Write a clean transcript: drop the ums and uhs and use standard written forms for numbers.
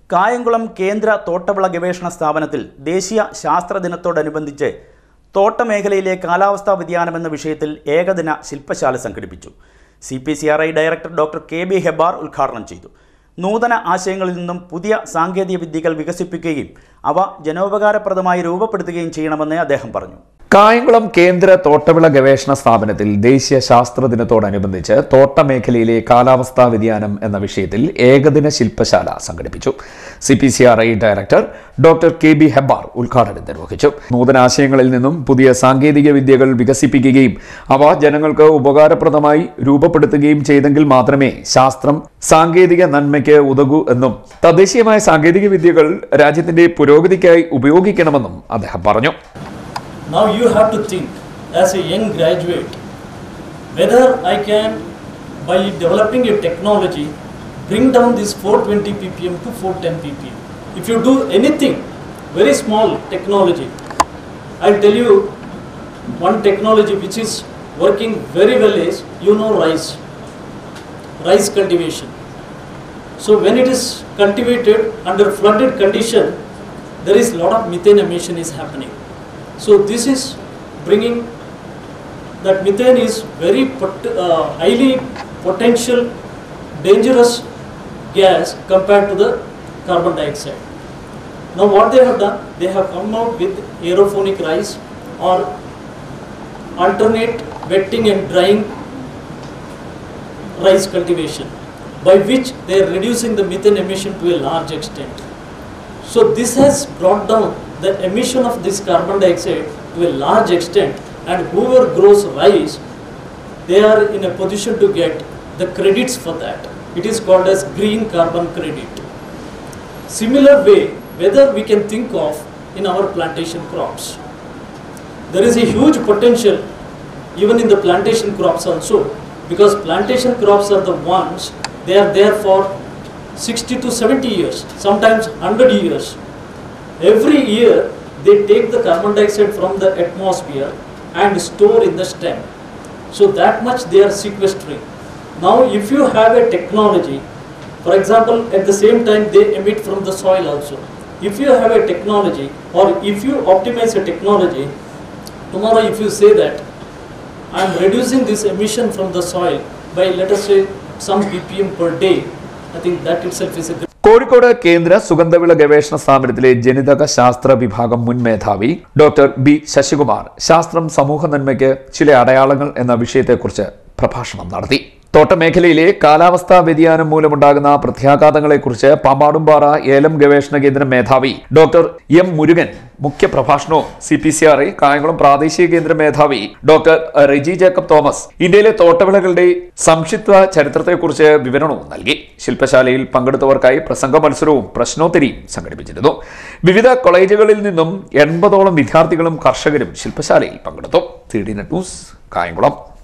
കായംകുളം കേന്ദ്ര തോട്ടവിള ഗവേഷണ സ്ഥാപനത്തിൽ ദേശീയ ശാസ്ത്ര ദിനത്തോടനുബന്ധിച്ച് തോട്ടമേഖലയിലെ കാലാവസ്ഥാ വ്യതിയാനം എന്ന വിഷയത്തിൽ ഏകദിന ശില്പശാല സംഘടിപ്പിച്ചു. CPCRI director doctor KB Hebbar ഉദ്ഘാടനം ചെയ്തു. നൂതന ആശയങ്ങളിൽ നിന്നും പുതിയ സാങ്കേതിക വിദ്യകൾ വികസിപ്പിക്കുകയും അവ ജനോപകാരപ്രദമായി രൂപപ്പെടുത്തുകയും ചെയ്യണമെന്ന് അദ്ദേഹം പറഞ്ഞു. കായംകുളം കേന്ദ്ര തോട്ടവിള ഗവേഷണ സ്ഥാപനത്തിൽ ദേശീയ ശാസ്ത്ര ദിനത്തോടനുബന്ധിച്ച് തോട്ടമേഖലയിലെ കാലാവസ്ഥാ വ്യതിയാനം എന്ന വിഷയത്തിൽ ഏകദിന ശില്പശാല സംഘടിപ്പിച്ചു. CPCRI director doctor KB Hebbar ഉദ്ഘാടനം നിർവഹിച്ചു. നൂതനാശയങ്ങളിൽ നിന്നും പുതിയ സാങ്കേതിക വിദ്യകൾ വികസിപ്പിക്കുകയും അവ ജനങ്ങൾക്ക് ഉപകാരപ്രദമായി രൂപപ്പെടുത്തുകയും ചെയ്തെങ്കിൽ മാത്രമേ ശാസ്ത്രം സാങ്കേതിക നന്മയ്ക്ക് ഉതകൂ എന്നും തദ്ദേശീയമായ സാങ്കേതിക വിദ്യകൾ രാജ്യത്തിന്റെ പുരോഗതിക്കായി ഉപയോഗിക്കണമെന്നും അദ്ദേഹം പറഞ്ഞു. Now you have to think as a young graduate whether I can, by developing a technology, bring down this 420 ppm to 410 ppm. If you do anything, very small technology, I'll tell you one technology which is working very well is, rice cultivation. So when it is cultivated under flooded condition, there is lot of methane emission is happening. So this is bringing that methane is very highly potential dangerous gas compared to the carbon dioxide. Now what they have done, they have come out with aeroponic rice or alternate wetting and drying rice cultivation, by which they are reducing the methane emission to a large extent. So this has brought down the emission of this carbon dioxide to a large extent, and whoever grows rice, they are in a position to get the credits for that. It is called as green carbon credit. Similar way, whether we can think of in our plantation crops. There is a huge potential even in the plantation crops also, because plantation crops are the ones, they are there for 60 to 70 years, sometimes 100 years. Every year they take the carbon dioxide from the atmosphere and store in the stem. So that much they are sequestering. Now if you have a technology, for example, at the same time they emit from the soil also. If you have a technology, or if you optimize a technology, tomorrow if you say that I am reducing this emission from the soil by, let us say, some ppm per day, I think that itself is a Kozhikode കേന്ദ്ര സുഗന്ധവിള ഗവേഷണ സ്ഥാപനത്തിലെ ജനിതക ശാസ്ത്ര വിഭാഗം മുൻ മേധാവി doctor B Sasikumar ശാസ്ത്രം സമൂഹ നന്മയ്ക്ക് ചില അടയാളങ്ങൾ എന്ന വിഷയത്തെക്കുറിച്ച് പ്രഭാഷണം നടത്തി. തോട്ടമേഖലയിലെ കാലാവസ്ഥാ വ്യതിയാനം മൂലമുണ്ടാകുന്ന പ്രത്യാഘാതങ്ങളെക്കുറിച്ച് പാമ്പാടുംപാറ ഏലം ഗവേഷണ കേന്ദ്രം മേധാവി ഡോക്ടർ M മുരുകൻ മുഖ്യ പ്രഭാഷണവും CPCRI കായംകുളം പ്രാദേശിക കേന്ദ്ര മേധാവി ഡോക്ടർ റെജി ജേക്കബ് തോമസ് ഇന്ത്യയിലെ തോട്ടവിളകളുടെ സംക്ഷിപ്ത ചരിത്രത്തെക്കുറിച്ച് വിവരണവും നൽകി. ശില്പശാലയിൽ പങ്കെടുത്തവർക്കായി പ്രസംഗ മത്സരവും പ്രശ്നോത്തരിയും സംഘടിപ്പിച്ചിരുന്നു. വിവിധ കോളേജുകളിൽ നിന്നും 80ഓളം വിദ്യാർത്ഥികളും കർഷകരും ശില്പശാലയിൽ പങ്കെടുത്തു. CDNet news Kayamkulam.